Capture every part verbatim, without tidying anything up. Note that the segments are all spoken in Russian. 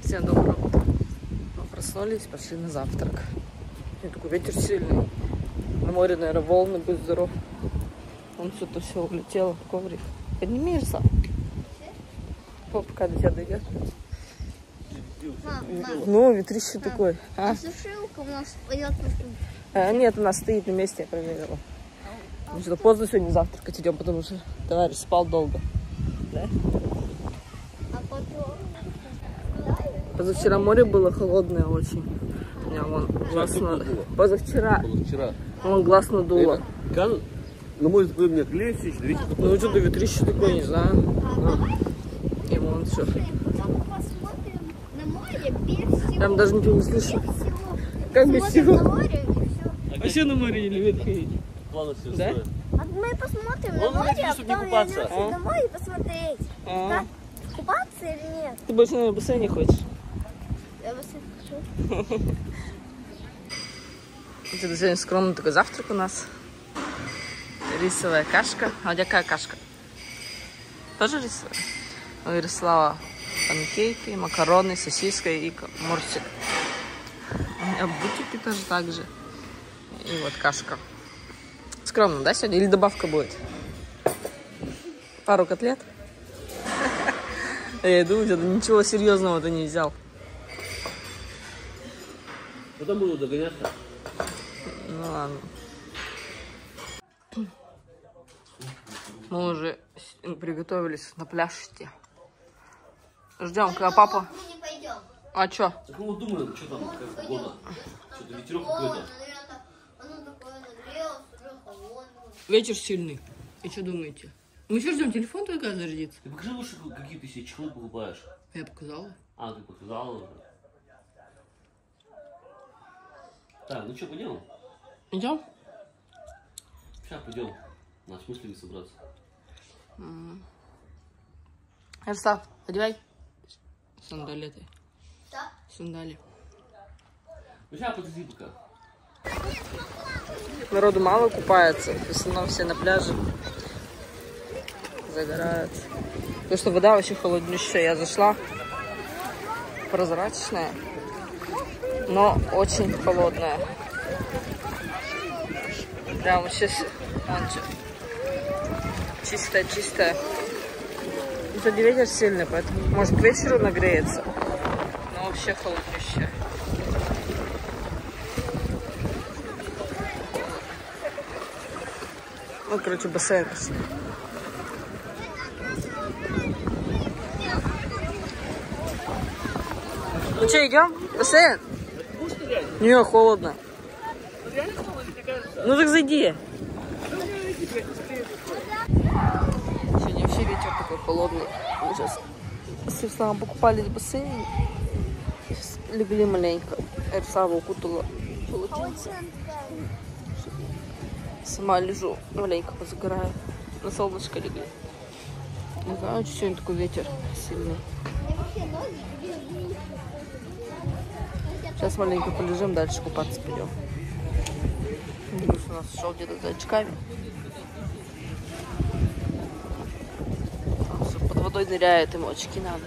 Всем доброе утро. Мы проснулись, пошли на завтрак. И такой ветер сильный. На море, наверное, волны, будь здоров. Вон что-то все улетело в коврик. Подними, Ирса. Пока до тебя дойдет. Ну, ветрище такой. А? Сушилка у нас пойдет. А, нет, у нас стоит на месте, я проверила. Мы что-то поздно сегодня завтракать идем, потому что товарищ спал долго. Да? А потом... Позавчера море было холодное очень. У меня вон глаз надо. Позавчера. Позавчера. Вон глаз надуло. Это, на мой взгляд, у меня клеится, ветер. Ну что-то ветрище такое, не знаю. А. И вон все. Посмотрим на море без всего. Там даже ничего не слышно. Без всего. Как без Смотрим всего? на море и все. Вообще на море не любит ходить. Планы все Да? строят. А мы посмотрим на Он море, надеюсь, а чтобы не потом купаться. вернемся А? домой и посмотреть, А. как купаться или нет. Ты больше на бассейне хочешь? Я вас хочу. Это сегодня скромный такой завтрак у нас. Рисовая кашка. А у тебя какая кашка? Тоже рисовая? У Ярослава панкейки, макароны, сосиска и морсик. У меня бутики тоже так же. И вот кашка. Скромно, да, сегодня? Или добавка будет? Пару котлет? Я думаю, ничего серьезного ты не взял. Потом буду догоняться. Ну ладно. Мы уже приготовились на пляж идти. Ждем, когда папа... Мы не пойдем. А чё? Так мы думаем, что там, как погода. Что-то ветерок какой-то. Оно такое нагрелось, уже холодное. Ветер сильный. И что думаете? Мы еще ждем, телефон только зарядится. Ты покажи лучше, какие ты себе чехлы покупаешь. Я показала. А, ты показала уже. Так, ну что, пойдем? Идем? Сейчас пойдем. Надо с мыслями собраться. Ярослав, одевай сандалеты. Да? Сандали. Ну сейчас подожди пока. Народу мало купается. В основном все на пляже загорают. Потому что вода вообще холоднющая. Я зашла. Прозрачная. Но очень холодная. Прям вообще чистая, чистая. Сегодня ветер сильный, поэтому может к вечеру нагреется. Но вообще холоднющая. Ну, короче, бассейн. Ну что, идем? Бассейн? Не, холодно. Ну так зайди. Сегодня вообще ветер такой холодный. Мы сейчас с Ярославом покупались в бассейне. Сейчас легли маленько. Ярослава укутала полотенце. Сама лежу, маленько позагораю. На солнышко легли. Не знаю, что сегодня такой ветер сильный. Сейчас маленько полежим, дальше купаться пойдем. Денис у нас шел где-то за очками. Он все под водой ныряет, ему очки надо.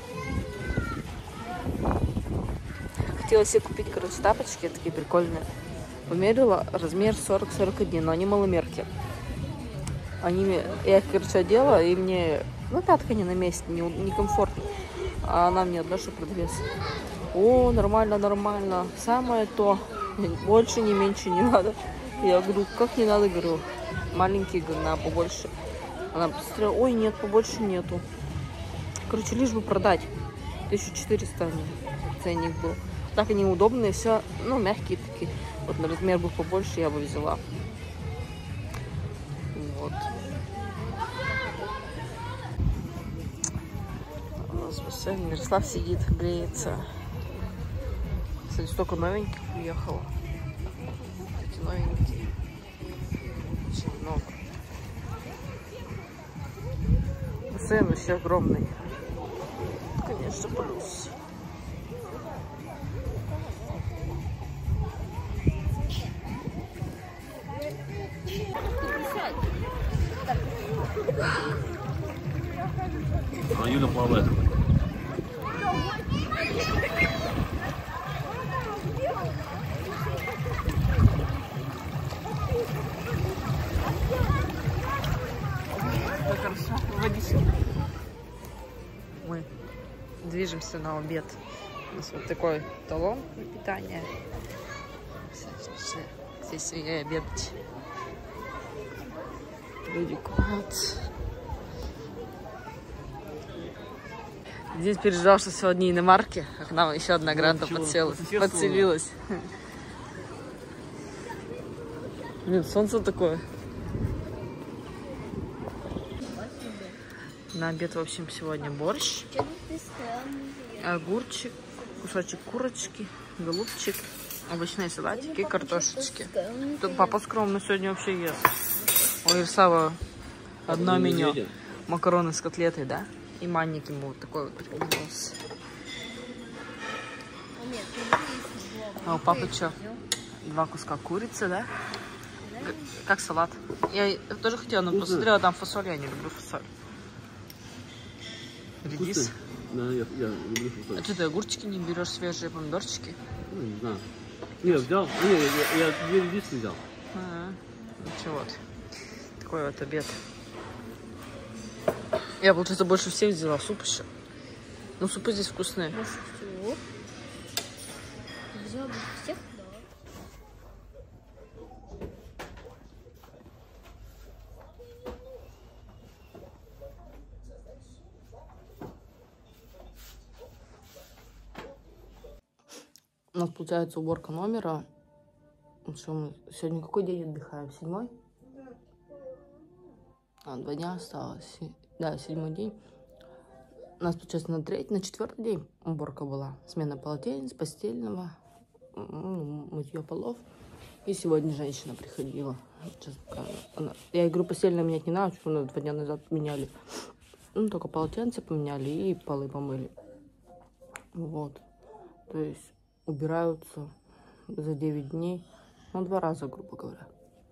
Хотела себе купить, короче, тапочки такие прикольные. Померила размер сорок сорок один, но они маломерки. Они, я их, короче, одела, и мне, ну, пятка не на месте, не, некомфортно. А она мне одна, что продавец. О, нормально, нормально. Самое то. Больше, не меньше не надо. Я говорю, как не надо, говорю. Маленькие, говорю, на побольше. Она посмотрела, ой, нет, побольше нету. Короче, лишь бы продать. тысяча четыреста ценник был. Так они удобные, все, ну, мягкие такие. Вот на размер бы побольше я бы взяла. Вот. У нас бассейн. Ярослав сидит, греется. Кстати, столько новеньких уехало. Эти новенькие. Очень много. Бассейн вообще огромный. Конечно, плюс. А Юля плавает. движемся на обед. У нас вот такой талон на питание. Здесь я обедать. Люди купаются. Здесь переживал, что сегодня иномарки, а к нам еще одна гранта подселась, подселилась. Блин, солнце такое. На обед, в общем, сегодня борщ, огурчик, кусочек курочки, голубчик, овощные салатики и картошечки. Тут папа скромно сегодня вообще ест. У Ирсава одно меню. Макароны с котлетой, да? И манник ему вот такой вот приготовился. А у папы что? Два куска курицы, да? Как салат. Я тоже хотела, но посмотрела, там фасоль, я не люблю фасоль. Редис. Да, я, я люблю фасоль. А что ты огурчики не берешь, свежие помидорчики? Ну, не знаю. Не, взял. Не, я, я, я две редиски взял. А, ну вот. Такой вот обед. Я, получается, больше всех взяла суп еще. Ну, супы здесь вкусные. Взяла бы всех, да. У нас получается уборка номера. Что мы сегодня какой день отдыхаем? Седьмой? А, два дня осталось. Да, седьмой день. У нас, получается, на третий, на четвертый день уборка была. Смена полотенец, постельного, ну, мытье полов. И сегодня женщина приходила. Сейчас покажу. Она... Я говорю, постельное менять не надо, что мы два дня назад меняли. Ну, только полотенце поменяли и полы помыли. Вот. То есть убираются за девять дней. Ну, два раза, грубо говоря.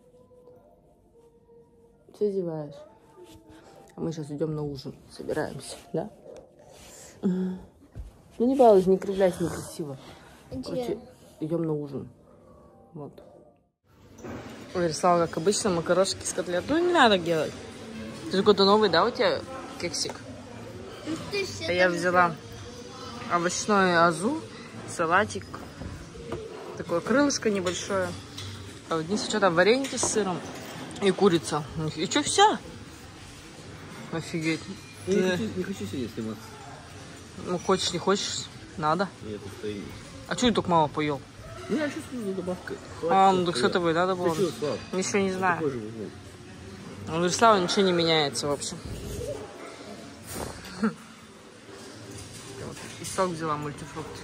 Ты зеваешь. А мы сейчас идем на ужин. Собираемся, да? Ну, не балуйся, не кривляйся, некрасиво. Короче, идем на ужин. Вот. Ой, рисовала, как обычно, макарошки с котлетой. Ну, не надо делать. Это какой-то новый, да, у тебя кексик? А я взяла овощной азу, салатик, такое крылышко небольшое. А вот здесь что-то вареники с сыром и курица. И что, вся? Офигеть. Я не, хочу, не хочу сегодня сниматься. Ну, хочешь, не хочешь, надо. Нет, стоит. А что ты только мало поел? Ну, я чувствую, за добавкой. А, ну так с этого и надо было. Что, Слав? Ничего не знаю. Такой же возьму. У Вячеслава ничего не меняется, в общем. И сок взяла, мультифрукт.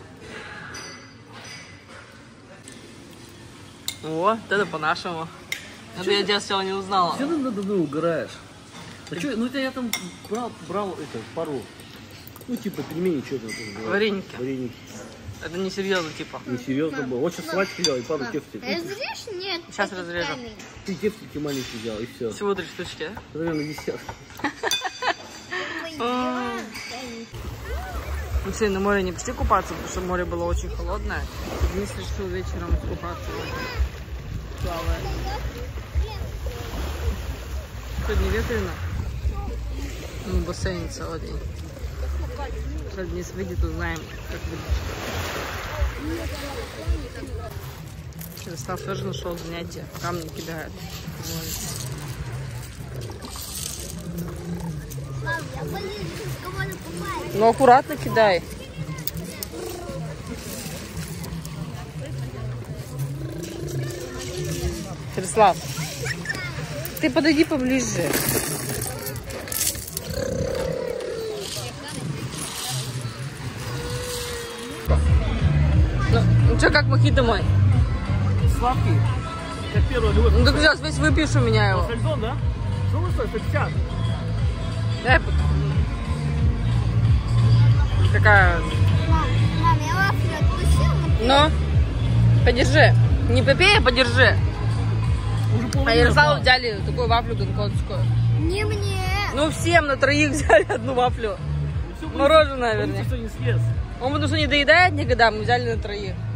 О, это по-нашему. Это я тебя сначала не узнала. Все ты надо мной угораешь? А что, ну это я там брал, брал это, пару, ну типа пельмени, что-то тоже было. Вареники. Вареники. Это не серьезно, типа. Не серьезно было. Вот сейчас салатик взял и пару тефтик. Разрежь? Нет. Сейчас разрежу. Ты тефтики маленькие взял и все. Всего три штучки, а? Наверное, десяток. Мы сегодня на море не пошли купаться, потому что море было очень холодное. Денис решил вечером купаться. Плавая. Сегодня ветрено. Ну, в бассейне целый день. Сейчас Денис выйдет, узнаем, как выйдет. Ярослав тоже нашел занятие. Камни кидает. Ну, аккуратно кидай. Ярослав, ты подойди поближе. Ну, ну что, как мохито мой? Сладкий. Как первый любовь. Ну так сейчас весь выпьешь у меня его. Сальзон, да? Что вы стоит? пятьдесят. Дай, такая. Мам, я вафлю откусила. Ну, подержи. Не попей, а подержи. А Ярославу взял. взяли такую вафлю гонконгскую. Не мне. Ну, всем на троих взяли одну вафлю. Мороженое, вернее. Что не съест. Он потому что не доедает никогда, мы взяли на троих.